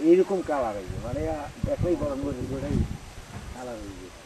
এইরকম কালার হয়েছে মানে দেখলেই গরম করে ওটাই কালার হয়ে গেছে।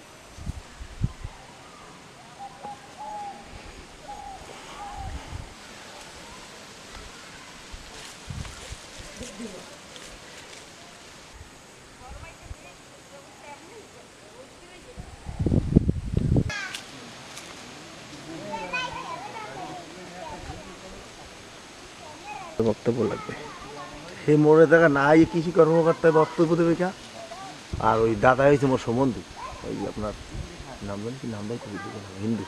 বক্তব্য লাগবে সেই মোড়ে দেখা নাই কৃষি কর্মকর্তায় বক্তব্য দেবে কে? আর ওই দাদা হয়েছে মোর সম্বন্ধী, ওই আপনার নাম জানি কি নামটাই খুবই হিন্দু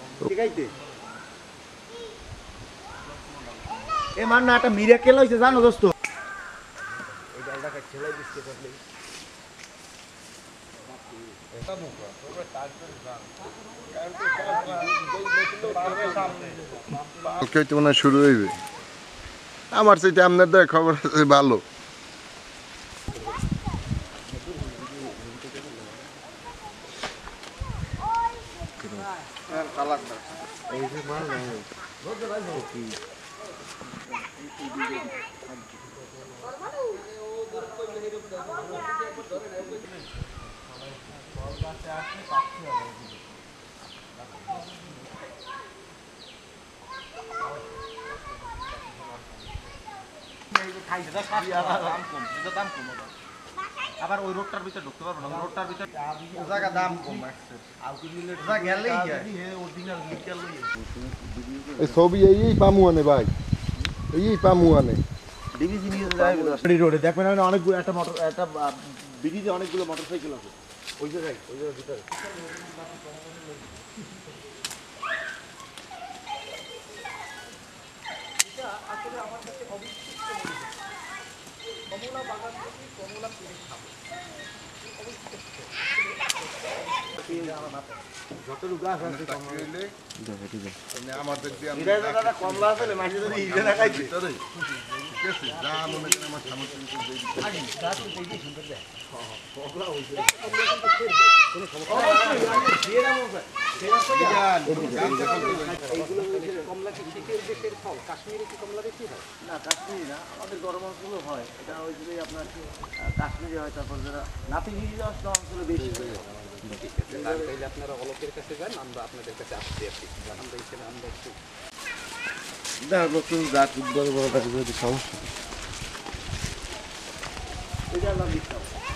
এ মান না একটা মিরাকেল হয়েছে জানো দোস্ত। এই ডালটা ছেলাই দিচ্ছে শুরু হইবে আমার চাইতে আপনার দেয় খবর আছে ভালো। আবার ওই রোডটার ভিতরে ঢুকতে পারবো না, রোডটার ভিতরে দাম কম ছবি এই পামুয়ানে ভাই, এই পামুয়ানে রোডে দেখবেন অনেকগুলো একটা মোটর একটা ব্রিজে অনেকগুলো মোটরসাইকেল আছে ওই জায়গায় ভিতরে। আসলে আমার কাছে অবিশ্বাস্য মনে হয় কমলা বাগান থেকে কমলা পেরে খাবো যতটুকু গাছ আছে কমলা আছে মাঝে যদি ইজে না খাইছে কাশ্মীরি কি কমলা বেশি হয় না? কাশ্মীরি না, আমাদের গরম অঞ্চলে হয় এটা ওই যে আপনার কাশ্মীরি হয়, তারপর যারা নাতিগিরিস্ত অঞ্চলে বেশি হয়। আপনারা অলোকের কাছে যান, আমরা আপনাদের কাছে আসছি আর কি, আমরা এখানে আমরা একটু নতুন যা খুব বড় বড় যদি সমস্যা এটা আমরা দিতাম।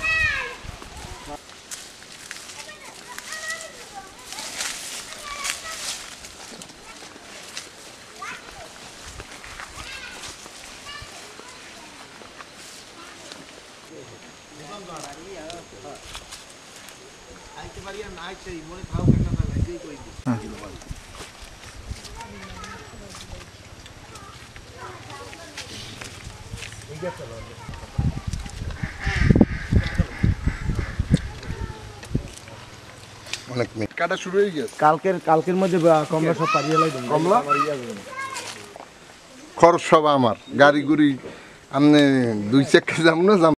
আইতে পারি আর না আইতে মনে খাও একটা না লাগেই কই দিই ঠিক আছে অনেক মিনিট কাটা শুরু হয়ে গেছে। কালকের মধ্যে কমলা সব পারিয়ে লাই কমলা খরচ সব আমার, গাড়ি গুড়ি আপনি 2 চাকা যাম না